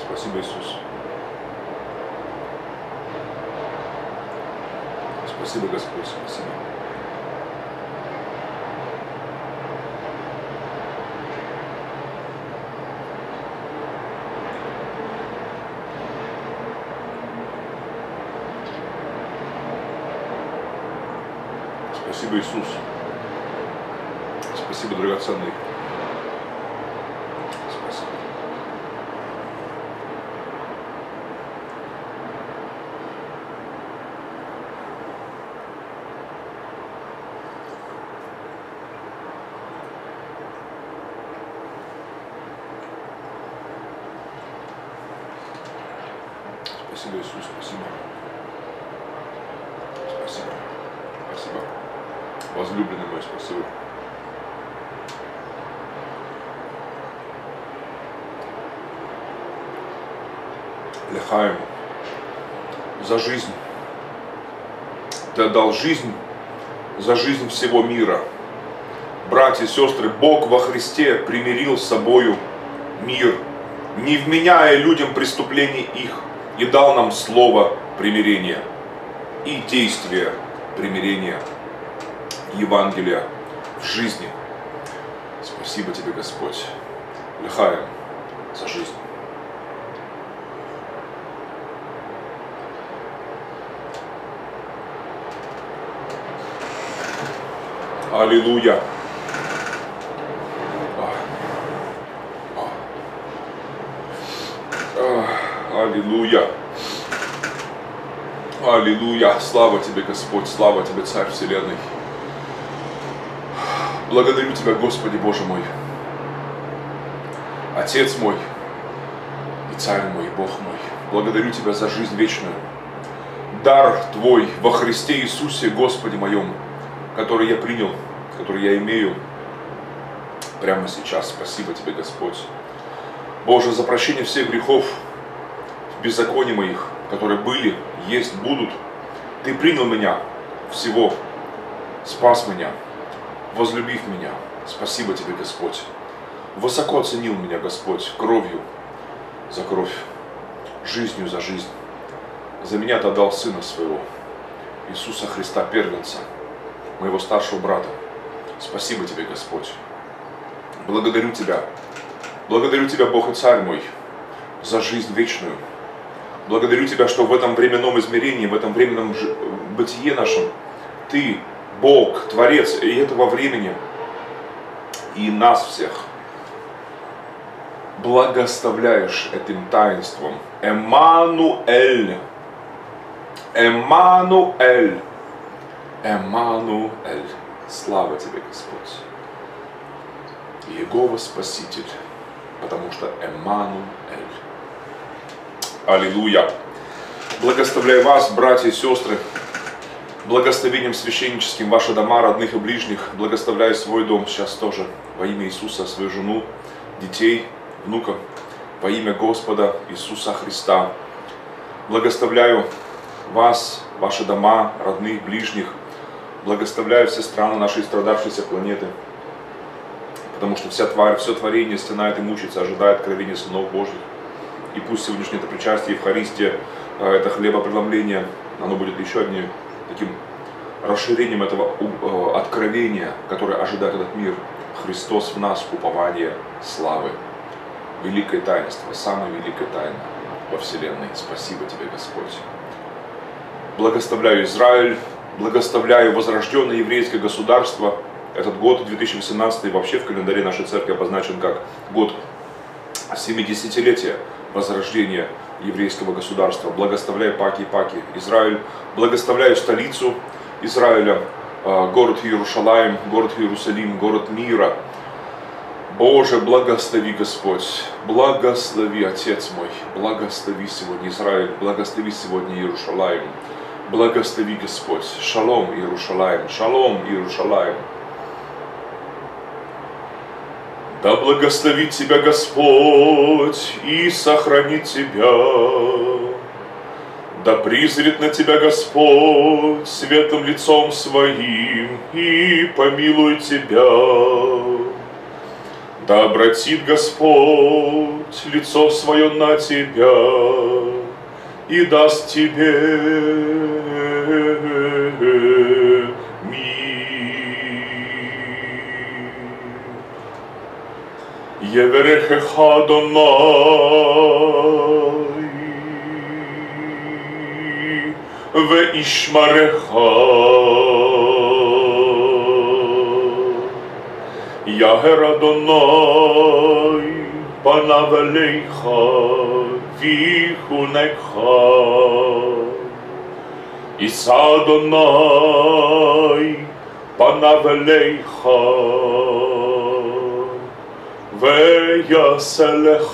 Спасибо, Иисус. Спасибо, Господь, спасибо. Спасибо, Иисус. Спасибо, драгоценный. Спасибо. Спасибо, Иисус, спасибо. Спасибо. Спасибо. Возлюбленный мой, спасибо. Лехаем за жизнь. Ты отдал жизнь за жизнь всего мира. Братья и сестры, Бог во Христе примирил с собою мир, не вменяя людям преступлений их, и дал нам слово примирения и действие примирения Евангелия в жизни. Спасибо тебе, Господь. Лехаем за жизнь. Аллилуйя. Аллилуйя. Аллилуйя. Слава тебе, Господь. Слава тебе, Царь Вселенной. Благодарю тебя, Господи Боже мой. Отец мой и Царь мой, и Бог мой. Благодарю тебя за жизнь вечную. Дар твой во Христе Иисусе, Господе моем, который я принял, который я имею прямо сейчас. Спасибо тебе, Господь. Боже, за прощение всех грехов, беззаконий моих, которые были, есть, будут. Ты принял меня всего, спас меня, возлюбив меня. Спасибо тебе, Господь. Высоко оценил меня, Господь, кровью за кровь, жизнью за жизнь. За меня ты отдал Сына Своего, Иисуса Христа, первенца, моего старшего брата. Спасибо тебе, Господь. Благодарю тебя, Бог и Царь мой, за жизнь вечную. Благодарю тебя, что в этом временном измерении, в этом временном бытие нашем, ты, Бог, Творец и этого времени, и нас всех благословляешь этим таинством. Эммануэль. Эммануэль. Эммануэль. Слава тебе, Господь. Иегова Спаситель, потому что Эммануэль. Аллилуйя. Благословляю вас, братья и сестры, благословением священническим ваши дома, родных и ближних. Благословляю свой дом сейчас тоже во имя Иисуса, свою жену, детей, внуков, во имя Господа Иисуса Христа. Благословляю вас, ваши дома, родных, ближних. Благословляю все страны нашей страдавшейся планеты, потому что вся тварь, все творение стенает и мучается, ожидая откровения сынов Божьих. И пусть сегодняшнее это причастие, Евхаристия, это хлебопреломление, оно будет еще одним таким расширением этого откровения, которое ожидает этот мир. Христос в нас, упование славы. Великое таинство, самое великое тайна во Вселенной. Спасибо тебе, Господь. Благословляю Израиль, благословляю возрожденное еврейское государство. Этот год, 2018, вообще в календаре нашей церкви обозначен как год 70-летия возрождения еврейского государства. Благословляю Паки и Паки, Израиль. Благословляю столицу Израиля, город Иерушалаим, город Иерусалим, город мира. Боже, благослови, Господь, благослови, Отец мой, благослови сегодня Израиль, благослови сегодня Иерушалаим, благослови, Господь. Шалом, Иерушалаим, шалом, Иерушалаим. Да благословит тебя Господь и сохранит тебя. Да призрит на тебя Господь светлым лицом своим и помилует тебя. Да обратит Господь путь лицо свое на тебя и даст тебе Еверехеха Адонай Веишмареха Яхер Адонай Панав Элейха Вихунекха Иса Адонай Панав Элейха ויעשה לך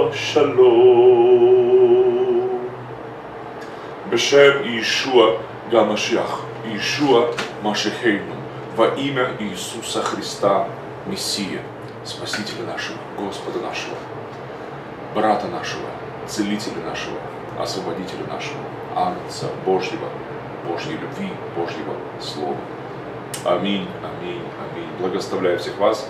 שלום. בשם Иешуа Гамашиах, Иешуа Машихейну, во имя Иисуса Христа, Мессия, Спасителя нашего, Господа нашего, брата нашего, Целителя нашего, Освободителя нашего, Агнца Божьего, Божьей любви, Божьего Слова. Аминь, аминь, аминь. Благословляю всех вас.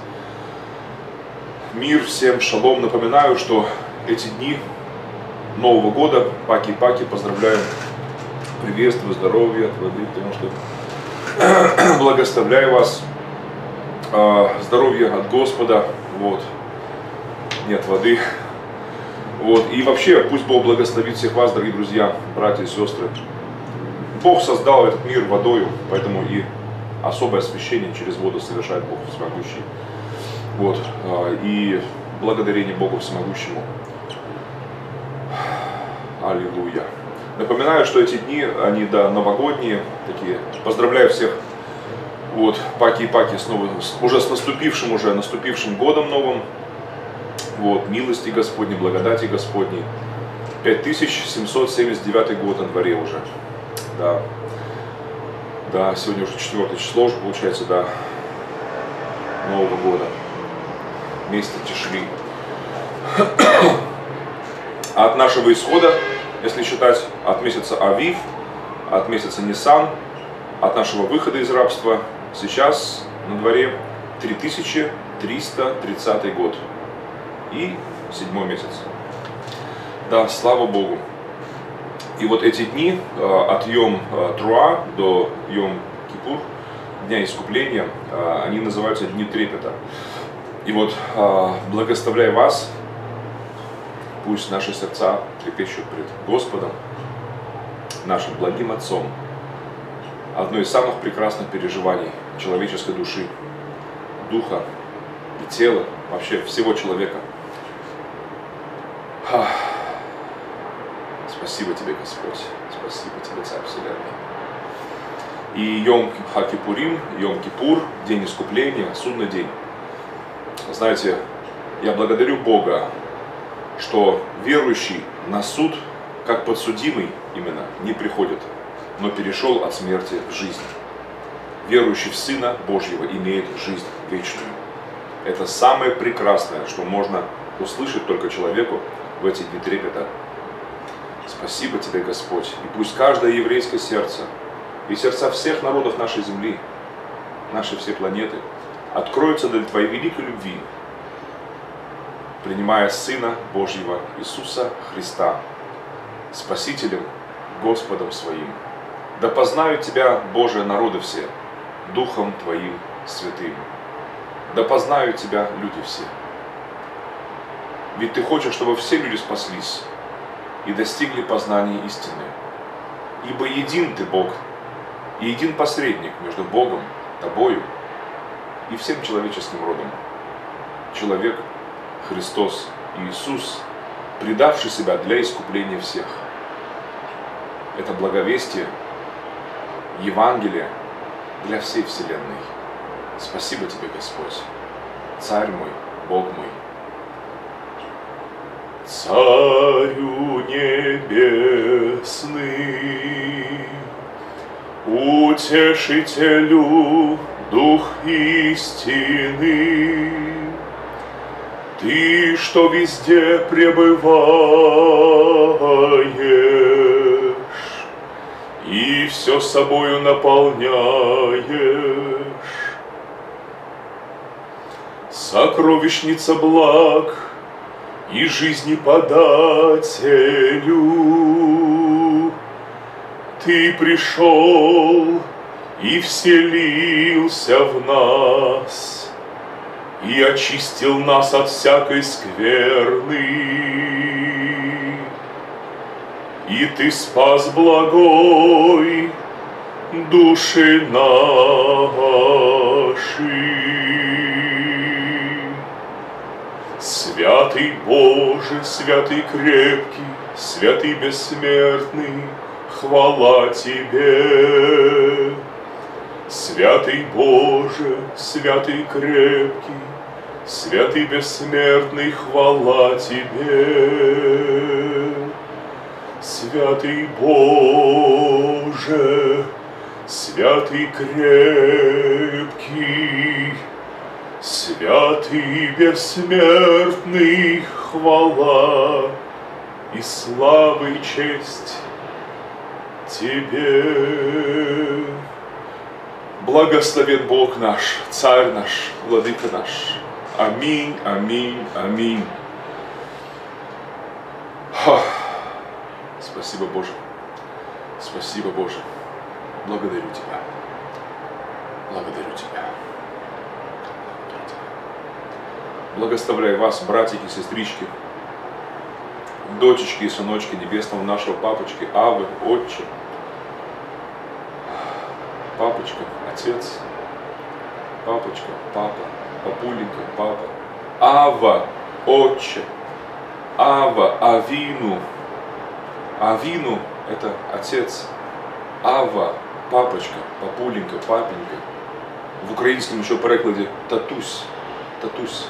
Мир всем, шалом. Напоминаю, что эти дни Нового года, паки-паки, поздравляем, приветствую, здоровья, от воды, потому что благословляю вас, здоровья от Господа, вот, нет воды, вот, и вообще, пусть Бог благословит всех вас, дорогие друзья, братья и сестры. Бог создал этот мир водою, поэтому и особое освящение через воду совершает Бог Всемогущий. Вот, и благодарение Богу Всемогущему. Аллилуйя. Напоминаю, что эти дни, они, да, новогодние, такие. Поздравляю всех, вот, паки и паки, уже с наступившим годом новым. Вот, милости Господней, благодати Господней. 5779 год на дворе уже. Да. Да, сегодня уже 4 число уже получается, да, Нового года. Месяца Тишри. От нашего исхода, если считать, от месяца Авив, от месяца Нисан, от нашего выхода из рабства, сейчас на дворе 3330 год и 7 месяц. Да, слава Богу. И вот эти дни от Йом-Труа до Йом-Кипур, Дня Искупления, они называются Дни Трепета. И вот, благословляю вас, пусть наши сердца трепещут пред Господом, нашим благим Отцом. Одно из самых прекрасных переживаний человеческой души, духа и тела, вообще всего человека. Спасибо тебе, Господь, спасибо тебе, Царь Вселенной. И Йом-Ха-Кипурим, Йом-Кипур, День Искупления, судный день. Знаете, я благодарю Бога, что верующий на суд, как подсудимый именно, не приходит, но перешел от смерти в жизнь. Верующий в Сына Божьего имеет жизнь вечную. Это самое прекрасное, что можно услышать только человеку в эти дни трепета. Спасибо тебе, Господь, и пусть каждое еврейское сердце и сердца всех народов нашей земли, нашей всей планеты, откроются для Твоей великой любви, принимая Сына Божьего Иисуса Христа, Спасителем, Господом Своим. Да познают Тебя, Божие, народы все, Духом Твоим святым. Да познают Тебя люди все. Ведь Ты хочешь, чтобы все люди спаслись и достигли познания истины. Ибо един Ты Бог, и един посредник между Богом, Тобою и всем человеческим родом. Человек, Христос Иисус, предавший себя для искупления всех. Это благовестие, Евангелие для всей вселенной. Спасибо тебе, Господь, Царь мой, Бог мой. Царю небесный, Утешителю, Дух истины, Ты, что везде пребываешь и все собою наполняешь, сокровищница благ, и жизни подателю. Ты пришел и вселился в нас, и очистил нас от всякой скверны. И Ты спас благой души наши. Святый Боже, святый крепкий, святый бессмертный, хвала Тебе. Святый Боже, святый крепкий, святый бессмертный, хвала Тебе. Святый Боже, святый крепкий, святый бессмертный, хвала и слава и честь Тебе. Благословен Бог наш, Царь наш, Владыка наш. Аминь, аминь, аминь. Спасибо, Боже. Спасибо, Боже. Благодарю Тебя. Благодарю Тебя. Благословляю вас, братики, сестрички, дочечки и сыночки небесного нашего папочки, Авы, Отче. Папочка, Отец. Папочка, Папа. Папуленька, Папа. Ава, Отче. Ава, Авину. Авину – это Отец. Ава, Папочка, Папуленька, Папенька. В украинском еще перекладе Татусь. Татусь.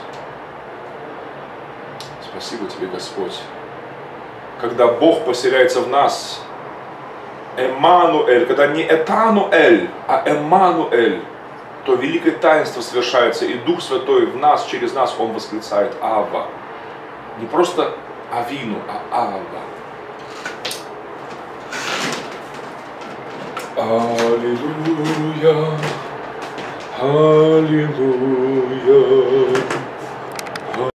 Спасибо Тебе, Господь. Когда Бог поселяется в нас, Эммануэль, когда не Этануэль, а Эммануэль, то великое таинство совершается, и Дух Святой в нас, через нас, Он восклицает Ава. Не просто Авину, а Ава. Аллилуйя, аллилуйя.